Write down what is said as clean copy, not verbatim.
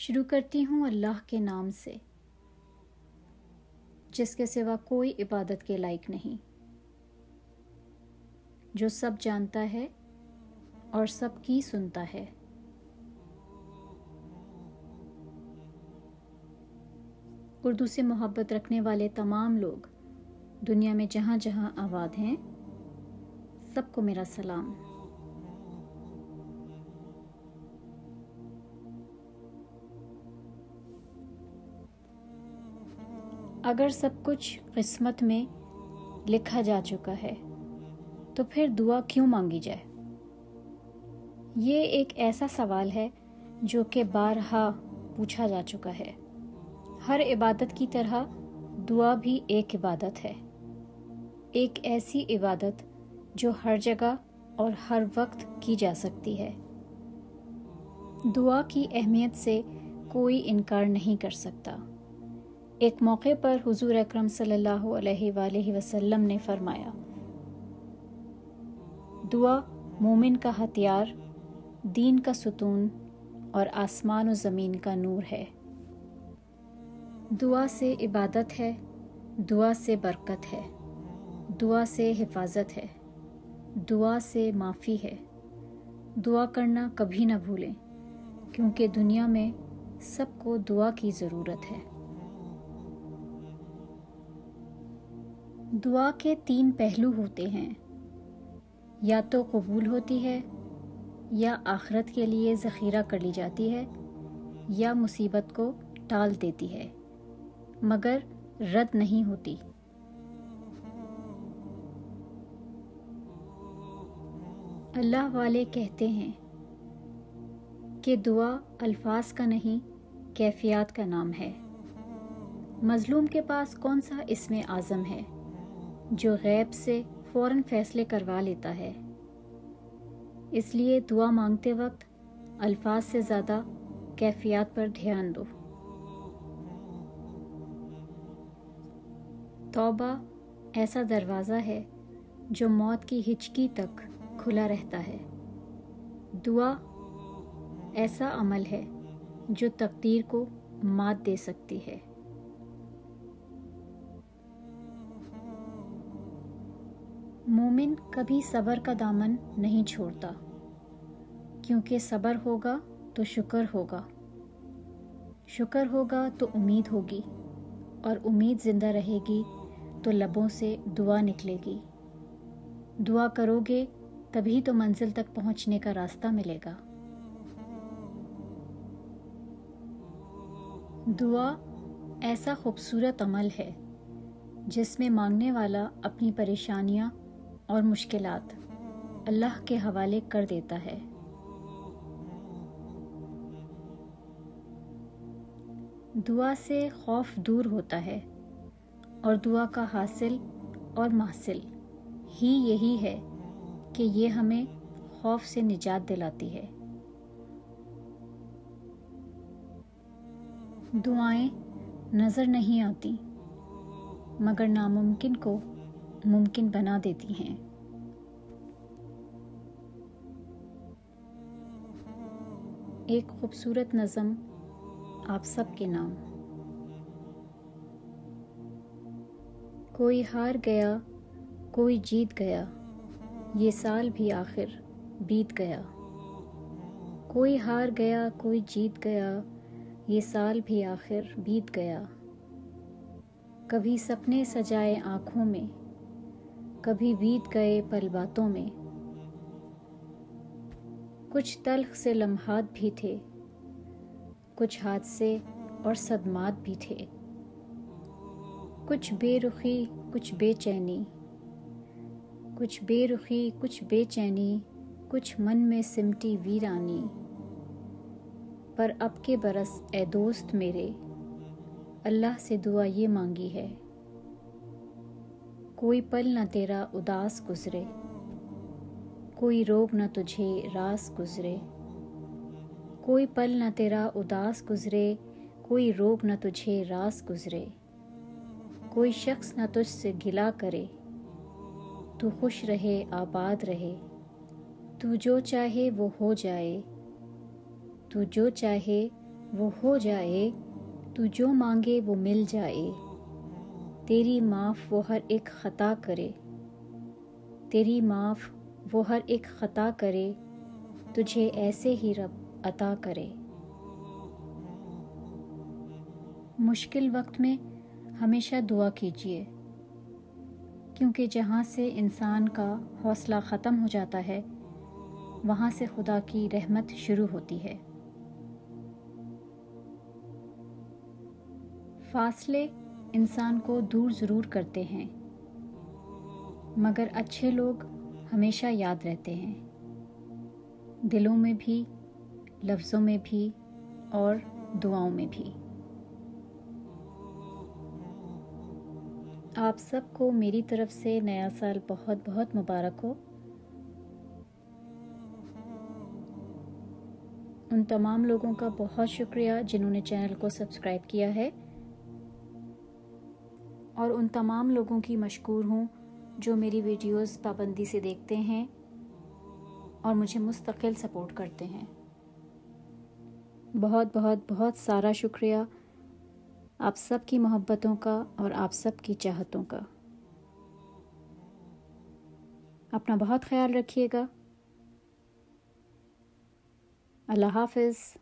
شروع کرتی ہوں اللہ کے نام سے، جس کے سوا کوئی عبادت کے لائق نہیں، جو سب جانتا ہے اور سب کی سنتا ہے۔ اردو سے محبت رکھنے والے تمام لوگ دنیا میں جہاں جہاں آباد ہیں، سب کو میرا سلام۔ اگر سب کچھ قسمت میں لکھا جا چکا ہے تو پھر دعا کیوں مانگی جائے؟ یہ ایک ایسا سوال ہے جو کہ بارہا پوچھا جا چکا ہے۔ ہر عبادت کی طرح دعا بھی ایک عبادت ہے، ایک ایسی عبادت جو ہر جگہ اور ہر وقت کی جا سکتی ہے۔ دعا کی اہمیت سے کوئی انکار نہیں کر سکتا۔ ایک موقع پر حضور اکرم صلی اللہ علیہ وآلہ وسلم نے فرمایا، دعا مومن کا ہتھیار، دین کا ستون اور آسمان و زمین کا نور ہے۔ دعا سے عبادت ہے، دعا سے برکت ہے، دعا سے حفاظت ہے، دعا سے معافی ہے۔ دعا کرنا کبھی نہ بھولیں، کیونکہ دنیا میں سب کو دعا کی ضرورت ہے۔ دعا کے 3 پہلو ہوتے ہیں، یا تو قبول ہوتی ہے، یا آخرت کے لیے ذخیرہ کر لی جاتی ہے، یا مصیبت کو ٹال دیتی ہے مگر رد نہیں ہوتی۔ اللہ والے کہتے ہیں کہ دعا الفاظ کا نہیں، کیفیات کا نام ہے۔ مظلوم کے پاس کون سا اسم اعظم ہے جو غیب سے فوراً فیصلے کروا لیتا ہے؟ اس لیے دعا مانگتے وقت الفاظ سے زیادہ کیفیات پر دھیان دو۔ توبہ ایسا دروازہ ہے جو موت کی ہچکی تک کھلا رہتا ہے۔ دعا ایسا عمل ہے جو تقدیر کو مات دے سکتی ہے۔ مومن کبھی صبر کا دامن نہیں چھوڑتا، کیونکہ صبر ہوگا تو شکر ہوگا، شکر ہوگا تو امید ہوگی، اور امید زندہ رہے گی تو لبوں سے دعا نکلے گی۔ دعا کرو گے تبھی تو منزل تک پہنچنے کا راستہ ملے گا۔ دعا ایسا خوبصورت عمل ہے جس میں مانگنے والا اپنی پریشانیاں اور مشکلات اللہ کے حوالے کر دیتا ہے۔ دعا سے خوف دور ہوتا ہے، اور دعا کا حاصل اور محصل ہی یہی ہے کہ یہ ہمیں خوف سے نجات دلاتی ہے۔ دعائیں نظر نہیں آتی مگر ناممکن کو ممکن بنا دیتی ہیں۔ ایک خوبصورت نظم آپ سب کے نام۔ کوئی ہار گیا، کوئی جیت گیا، یہ سال بھی آخر بیت گیا۔ کوئی ہار گیا، کوئی جیت گیا، یہ سال بھی آخر بیت گیا۔ کبھی سپنے سجائے آنکھوں میں، کبھی بیت گئے پل باتوں میں۔ کچھ تلخ سے لمحات بھی تھے، کچھ حادثے اور صدمات بھی تھے۔ کچھ بے رخی، کچھ بے چینی، کچھ بے رخی، کچھ بے چینی، کچھ من میں سمٹی ویرانی۔ پر اب کے برس اے دوست میرے، اللہ سے دعا یہ مانگی ہے، کوئی پل نہ تیرا اداس گزرے، کوئی روگ نہ تجھے راس گزرے۔ کوئی پل نہ تیرا اداس گزرے، کوئی روگ نہ تجھے راس گزرے۔ کوئی شخص نہ تجھ سے گلہ کرے، تو خوش رہے آباد رہے۔ تو جو چاہے وہ ہو جائے، تو جو چاہے وہ ہو جائے، تو جو مانگے وہ مل جائے، تیری معاف وہ ہر ایک خطا کرے، تیری معاف وہ ہر ایک خطا کرے، تجھے ایسے ہی رب عطا کرے۔ مشکل وقت میں ہمیشہ دعا کیجیے، کیونکہ جہاں سے انسان کا حوصلہ ختم ہو جاتا ہے وہاں سے خدا کی رحمت شروع ہوتی ہے۔ فاصلے انسان کو دور ضرور کرتے ہیں، مگر اچھے لوگ ہمیشہ یاد رہتے ہیں، دلوں میں بھی، لفظوں میں بھی اور دعاؤں میں بھی۔ آپ سب کو میری طرف سے نیا سال بہت بہت مبارک ہو۔ ان تمام لوگوں کا بہت شکریہ جنہوں نے چینل کو سبسکرائب کیا ہے، اور ان تمام لوگوں کی مشکور ہوں جو میری ویڈیوز پابندی سے دیکھتے ہیں اور مجھے مستقل سپورٹ کرتے ہیں۔ بہت بہت بہت سارا شکریہ آپ سب کی محبتوں کا اور آپ سب کی چاہتوں کا۔ اپنا بہت خیال رکھیے گا۔ اللہ حافظ۔